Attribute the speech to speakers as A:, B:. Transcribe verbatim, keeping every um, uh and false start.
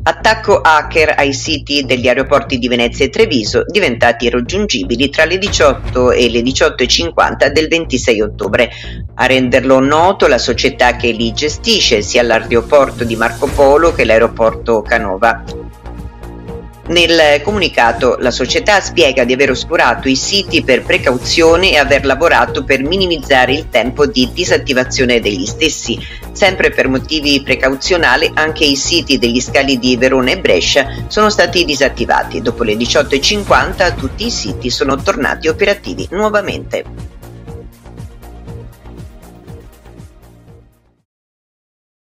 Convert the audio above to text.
A: Attacco hacker ai siti degli aeroporti di Venezia e Treviso, diventati irraggiungibili tra le diciotto e le diciotto e cinquanta del ventisei ottobre. A renderlo noto la società che li gestisce, sia l'aeroporto di Marco Polo che l'aeroporto Canova. Nel comunicato la società spiega di aver oscurato i siti per precauzione e aver lavorato per minimizzare il tempo di disattivazione degli stessi. Sempre per motivi precauzionali anche i siti degli scali di Verona e Brescia sono stati disattivati. Dopo le diciotto e cinquanta tutti i siti sono tornati operativi nuovamente.